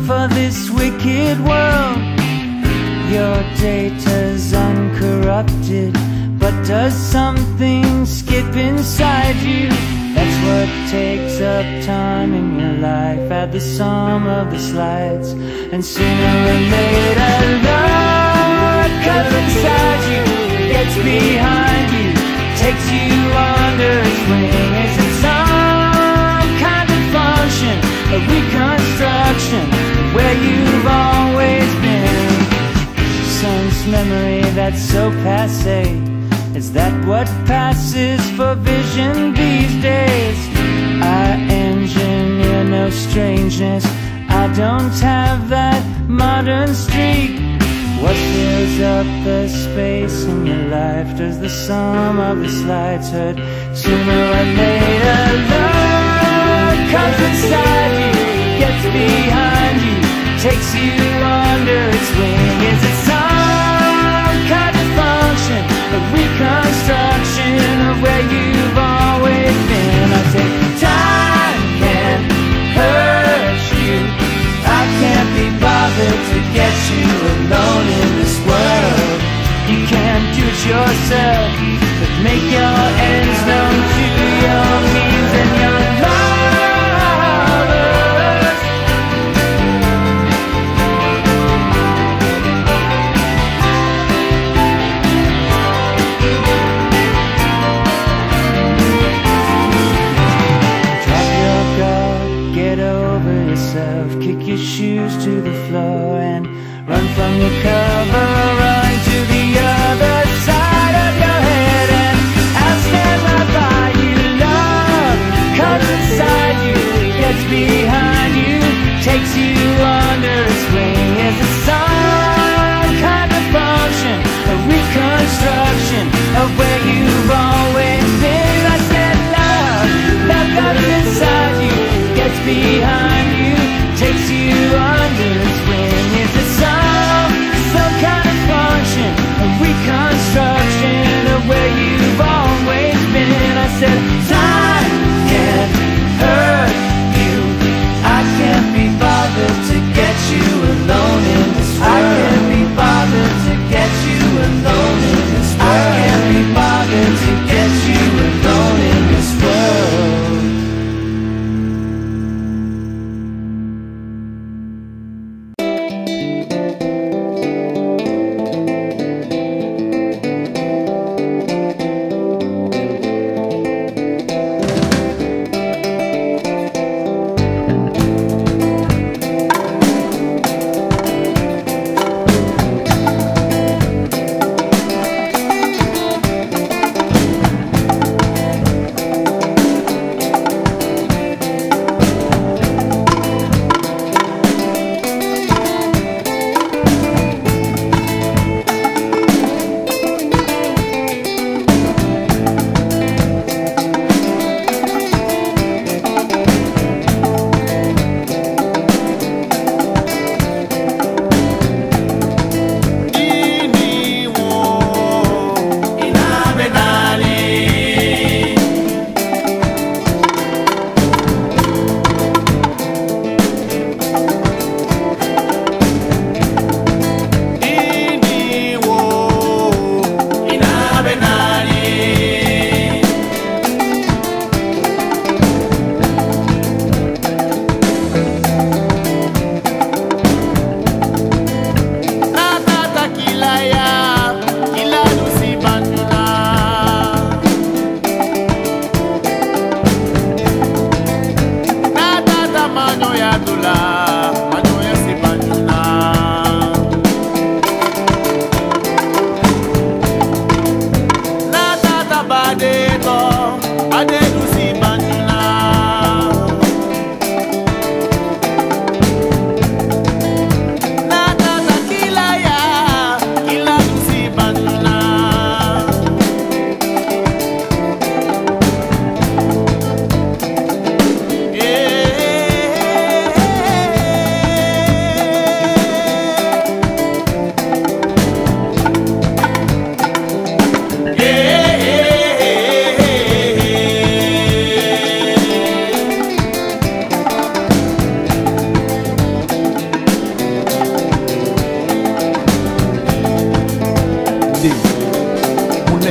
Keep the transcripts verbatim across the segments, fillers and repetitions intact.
for this wicked world. Your data's uncorrupted, but does something skip inside you? That's what takes up time in your life. Add the sum of the slides, and sooner or later love comes inside you, gets behind you, takes you under its wing. Is it some kind of function, a reconstruction of where you've always been? Sense memory that's so passé, is that what passes for vision these days? I engineer no strangeness, I don't have that modern streak. What fills up the space in your life? Does the sum of the slides hurt? Sooner or later love comes inside you, gets behind you, takes you under its wing. Is it some kind of function, a reconstruction of where you've always been? I say time can't hurt you, I can't be bothered to get you alone in this world. You can't do it yourself, but make your ends known to your means and your lovers. Drop your guard, get over yourself, kick your shoes to the floor and run from your cover, run to the other side of your head, and I'll stand right by you. Love comes inside you, gets behind you, takes you under its wing. Is it some kind of function, a reconstruction of where you've always been? I said love, love comes inside you, gets behind you, takes you under its wing. Is it some, some kind of function, a reconstruction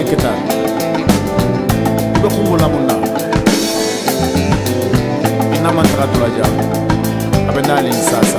kita ibe khumbula munna ina mantra tulaja abenali sasa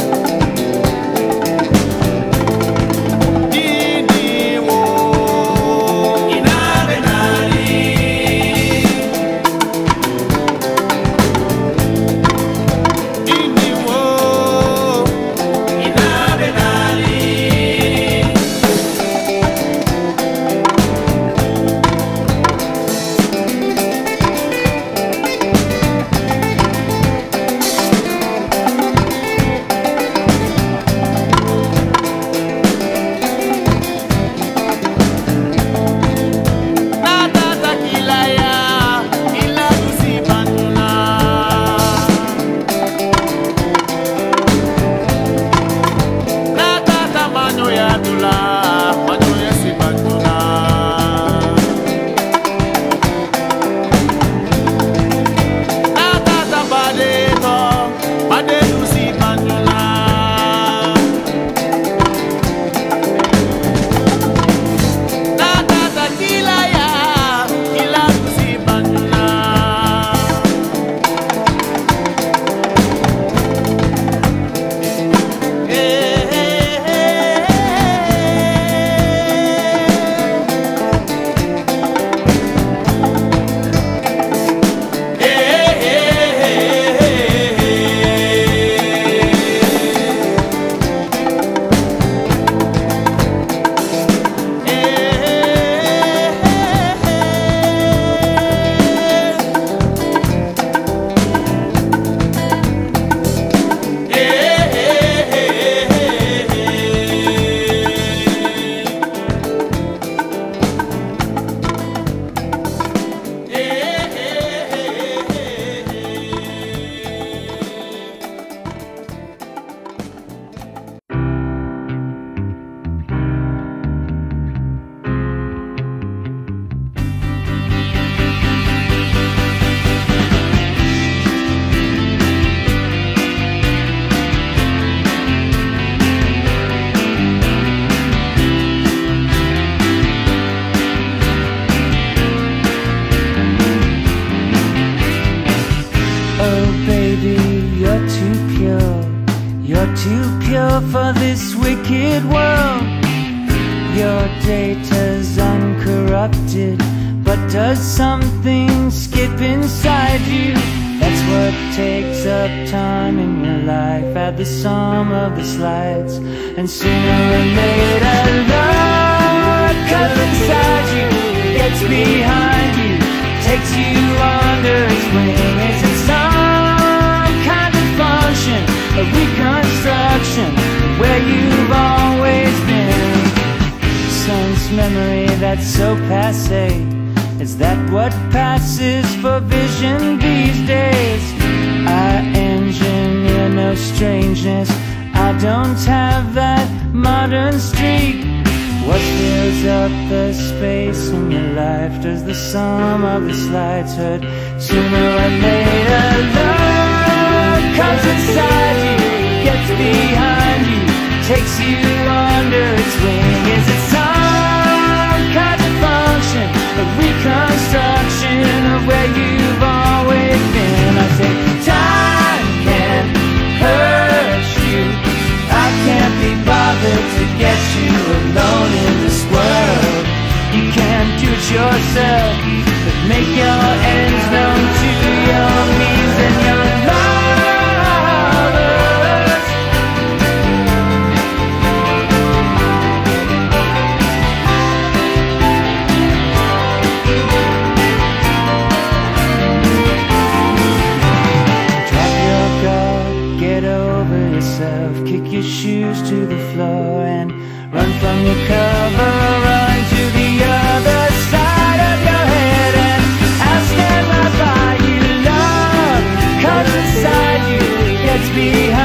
For this wicked world, your data's uncorrupted, but does something skip inside you? That's what takes up time in your life. Add the sum of the slides, and sooner or later love comes inside you, gets behind you, takes you under its wing. Is it some kind of function, a reconstruction where you've always been? Sense memory that's so passé, is that what passes for vision these days? I engineer no strangeness, I don't have that modern streak. What fills up the space in your life? Does the sum of the slides hurt? Sooner or later love comes inside you, gets behind you, takes you under its wing. Is it some kind of function, a reconstruction of where you've always been? I say time can hurt you, I can't be bothered to get you alone in this world. You can't do it yourself, but make your ends known to your means and your lovers. Drop your guard, get over yourself, kick your shoes to the floor and run from your cover, run to the other side of your head, and I'll stand right by you. Love comes inside you, gets behind